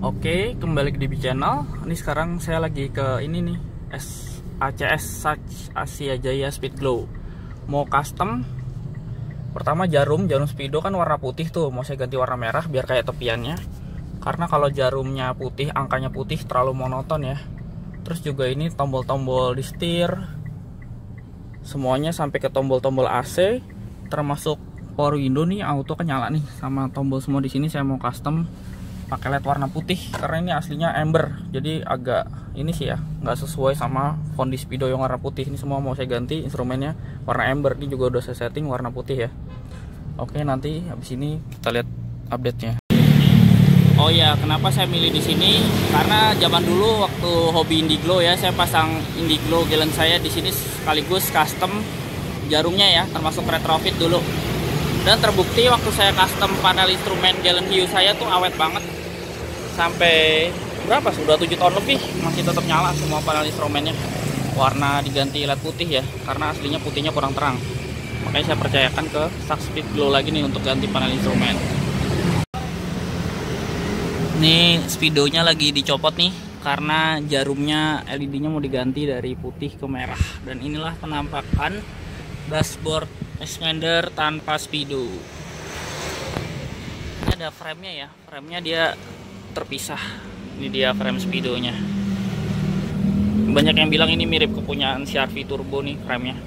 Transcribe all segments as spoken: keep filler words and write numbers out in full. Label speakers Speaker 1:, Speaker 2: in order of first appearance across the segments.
Speaker 1: Oke, kembali ke D B Channel. Ini sekarang saya lagi ke ini nih, S A C S Sach Asia Jaya Speed Glow. Mau custom. Pertama jarum, jarum speedo kan warna putih tuh, mau saya ganti warna merah biar kayak tepiannya. Karena kalau jarumnya putih, angkanya putih terlalu monoton ya. Terus juga ini tombol-tombol di setir, semuanya sampai ke tombol-tombol A C, termasuk power window nih auto kan nyala nih, sama tombol semua di sini saya mau custom pakai L E D warna putih karena ini aslinya amber, jadi agak ini sih ya nggak sesuai sama fondi speedo yang warna putih. Ini semua mau saya ganti instrumennya warna amber. Ini juga udah saya setting warna putih ya. Oke, nanti habis ini kita lihat update-nya. Oh ya, kenapa saya milih di sini? Karena zaman dulu waktu hobi Indiglo ya, saya pasang Indiglo galen saya di sini sekaligus custom jarumnya ya, termasuk retrofit dulu. Dan terbukti waktu saya custom panel instrumen galen hiu saya tuh awet banget. Sampai berapa? Sudah tujuh tahun lebih masih tetap nyala semua panel instrumennya. Warna diganti L E D putih ya, karena aslinya putihnya kurang terang. Makanya saya percayakan ke Sach Speed Glow lagi nih untuk ganti panel instrumen. Ini speedonya lagi dicopot nih karena jarumnya L E D-nya mau diganti dari putih ke merah. Dan inilah penampakan dashboard Xpander tanpa speedo. Ini ada frame-nya ya, frame-nya dia terpisah. Ini dia frame speedonya. Banyak yang bilang ini mirip kepunyaan C R V Turbo nih frame-nya.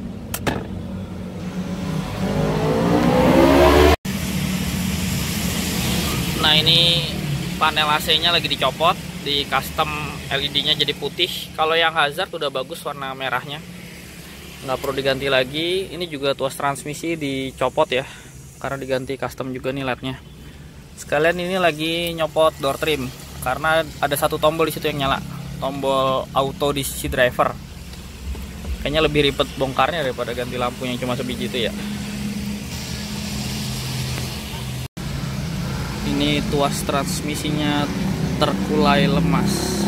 Speaker 1: Nah, ini panel A C-nya lagi dicopot, di custom L E D-nya jadi putih. Kalau yang hazard udah bagus warna merahnya, nggak perlu diganti lagi. Ini juga tuas transmisi dicopot ya, karena diganti custom juga nih L E D-nya. Sekalian ini lagi nyopot door trim karena ada satu tombol di situ yang nyala, tombol auto di sisi driver. Kayaknya lebih ribet bongkarnya daripada ganti lampu yang cuma sebiji itu ya. Ini tuas transmisinya terkulai lemas.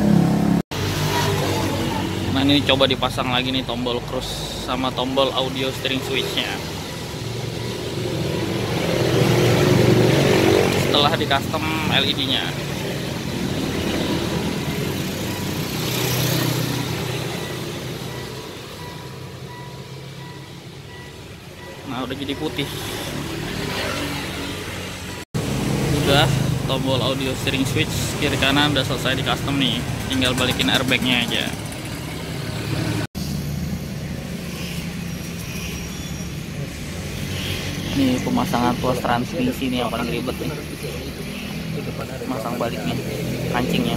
Speaker 1: Nah, ini coba dipasang lagi nih tombol cruise sama tombol audio steering switch-nya. Setelah di custom L E D-nya. Nah, udah jadi putih. Udah tombol audio steering switch kiri kanan udah selesai di custom nih. Tinggal balikin airbag-nya aja. Ini pemasangan tuas transmisi nih yang paling ribet nih. Masang baliknya, kancingnya.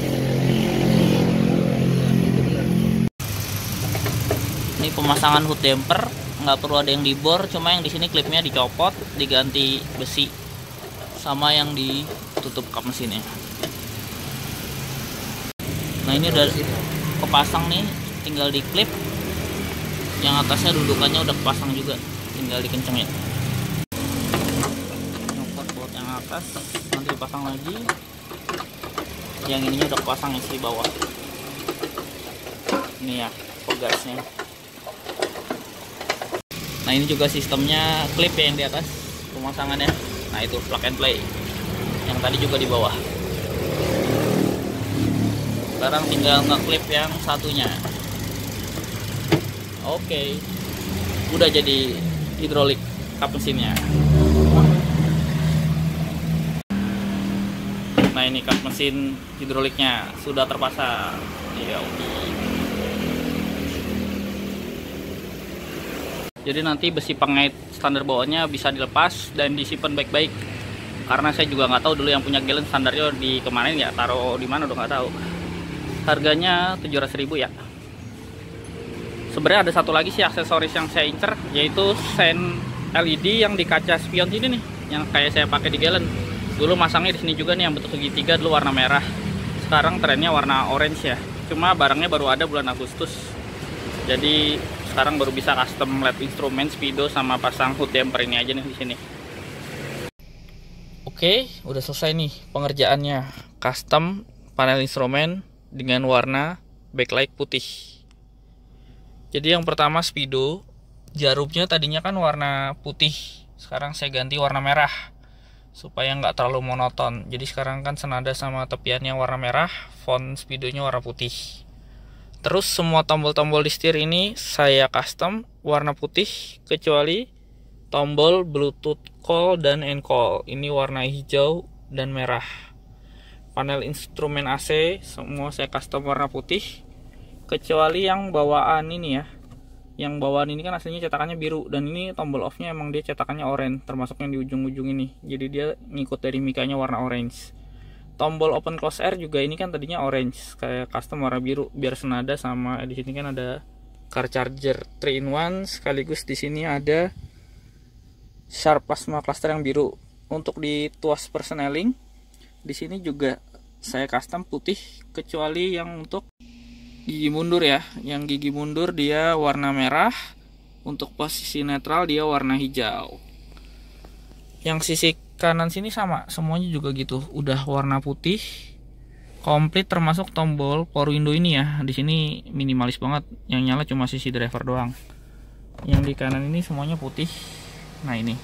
Speaker 1: Ini pemasangan hood damper, nggak perlu ada yang dibor, cuma yang di sini klipnya dicopot, diganti besi, sama yang ditutup kap mesinnya. Nah, ini udah kepasang nih, tinggal diklip. Yang atasnya dudukannya udah kepasang juga, tinggal dikencengin. Atas nanti dipasang lagi. Yang ininya udah kepasang isi bawah. Ini ya pegasnya. Nah, ini juga sistemnya klip ya yang di atas pemasangannya. Nah, itu plug and play. Yang tadi juga di bawah. Sekarang tinggal ngeklip yang satunya. Oke, udah jadi hidrolik kap mesinnya. Nah, ini kap mesin hidroliknya sudah terpasang. Ya, jadi nanti besi pengait standar bawahnya bisa dilepas dan disimpan baik-baik. Karena saya juga nggak tahu dulu yang punya galen standarnya di kemarin ya, taruh di mana udah nggak tahu. Harganya tujuh ratus ribu ya. Sebenarnya ada satu lagi sih aksesoris yang saya incer, yaitu sen L E D yang di kaca spion sini nih, yang kayak saya pakai di galen. Dulu masangnya di sini juga nih yang bentuk segitiga, dulu warna merah. Sekarang trennya warna orange ya. Cuma barangnya baru ada bulan Agustus. Jadi sekarang baru bisa custom L E D instrumen speedo sama pasang hood damper ini aja nih di sini. Oke, udah selesai nih pengerjaannya. Custom panel instrumen dengan warna backlight putih. Jadi yang pertama speedo, jarumnya tadinya kan warna putih. Sekarang saya ganti warna merah. supaya nggak terlalu monoton. Jadi sekarang kan senada sama tepiannya warna merah, font speedonya warna putih. Terus semua tombol-tombol di setir ini saya custom warna putih kecuali tombol Bluetooth call dan end call. Ini warna hijau dan merah. Panel instrumen A C semua saya custom warna putih kecuali yang bawaan ini ya. Yang bawaan ini kan aslinya cetakannya biru, dan ini tombol off-nya emang dia cetakannya oranye, termasuk yang di ujung-ujung ini. Jadi dia ngikut dari mikanya warna orange. Tombol open close air juga ini kan tadinya orange, kayak custom warna biru biar senada sama di sini kan ada car charger three in one, sekaligus di sini ada sharp plasma cluster yang biru. Untuk di tuas persneling di sini juga saya custom putih kecuali yang untuk gigi mundur ya. Yang gigi mundur dia warna merah, untuk posisi netral dia warna hijau. Yang sisi kanan sini sama, semuanya juga gitu, udah warna putih komplit termasuk tombol power window ini ya. Di sini minimalis banget, yang nyala cuma sisi driver doang. Yang di kanan ini semuanya putih. Nah ini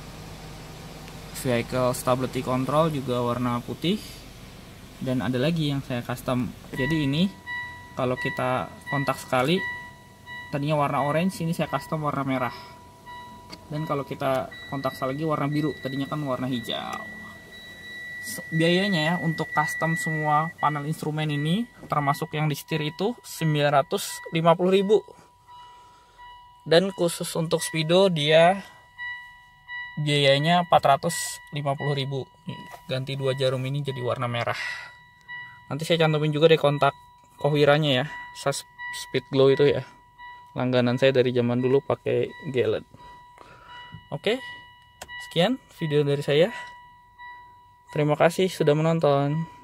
Speaker 1: vehicle stability control juga warna putih, dan ada lagi yang saya custom. Jadi ini kalau kita kontak sekali tadinya warna orange, ini saya custom warna merah. Dan kalau kita kontak sekali lagi warna biru, tadinya kan warna hijau. Biayanya ya untuk custom semua panel instrumen ini termasuk yang di setir itu sembilan ratus lima puluh ribu. Dan khusus untuk speedo dia biayanya empat ratus lima puluh ribu. Ganti dua jarum ini jadi warna merah. Nanti saya cantumin juga deh kontak Kohiranya ya, Sas Speed Glow itu ya. Langganan saya dari zaman dulu pakai G L E D. Oke, sekian video dari saya. Terima kasih sudah menonton.